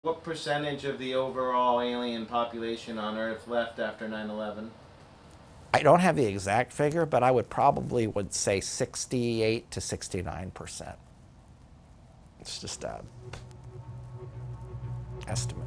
What percentage of the overall alien population on Earth left after 9/11? I don't have the exact figure, but I would say 68 to 69%. It's just a estimate.